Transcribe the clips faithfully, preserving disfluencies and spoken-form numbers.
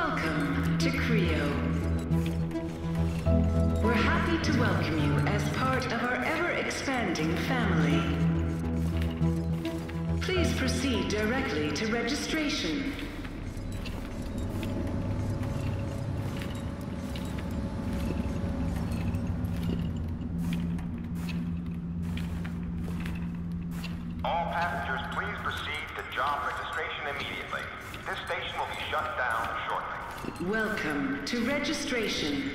Welcome to Creo. We're happy to welcome you as part of our ever-expanding family. Please proceed directly to registration. All passengers, please proceed to job registration immediately. This station will be shut down shortly. Welcome to registration.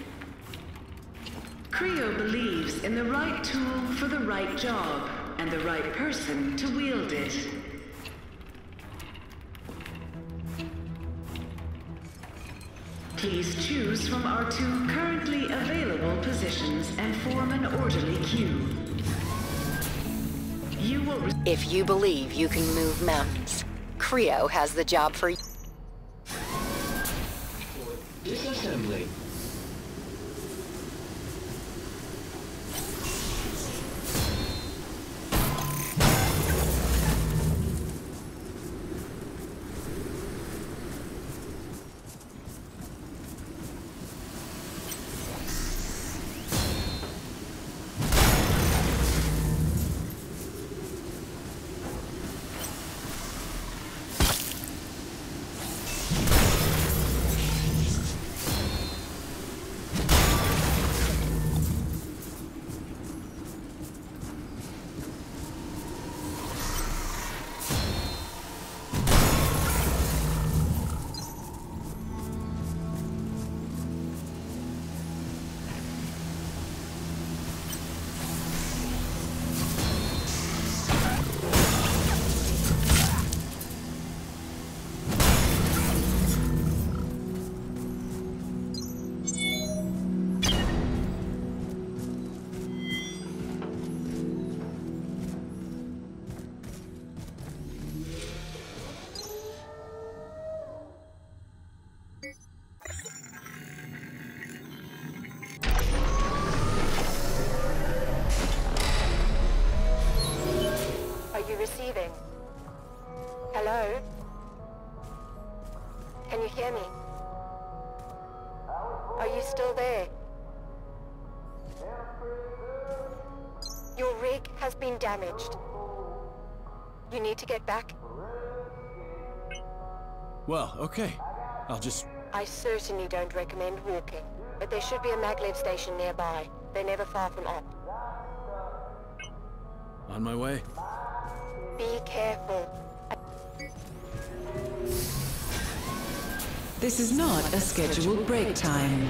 Creo believes in the right tool for the right job and the right person to wield it. Please choose from our two currently available positions and form an orderly queue. You will re- If you believe you can move mountains, Creo has the job for you. Disassembly. Receiving. Hello? Can you hear me? Are you still there? Your rig has been damaged. You need to get back. Well, okay. I'll just... I certainly don't recommend walking, but there should be a maglev station nearby. They're never far from Op. on my way. Be careful. This is not a scheduled break time.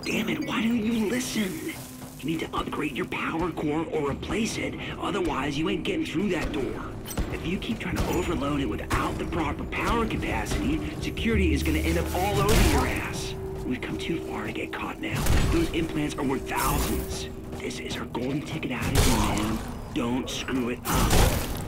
damn it, why don't you listen? You need to upgrade your power core or replace it, otherwise you ain't getting through that door. If you keep trying to overload it without the proper power capacity, security is gonna end up all over your ass. We've come too far to get caught now. Those implants are worth thousands. This is our golden ticket out of here, man. Don't screw it up.